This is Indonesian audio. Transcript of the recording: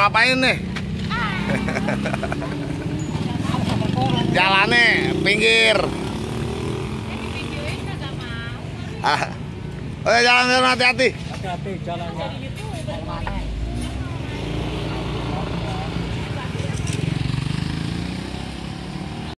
ngapain nih? Jalannya pinggir. Oh, jalan hati-hati. Hati-hati jalannya.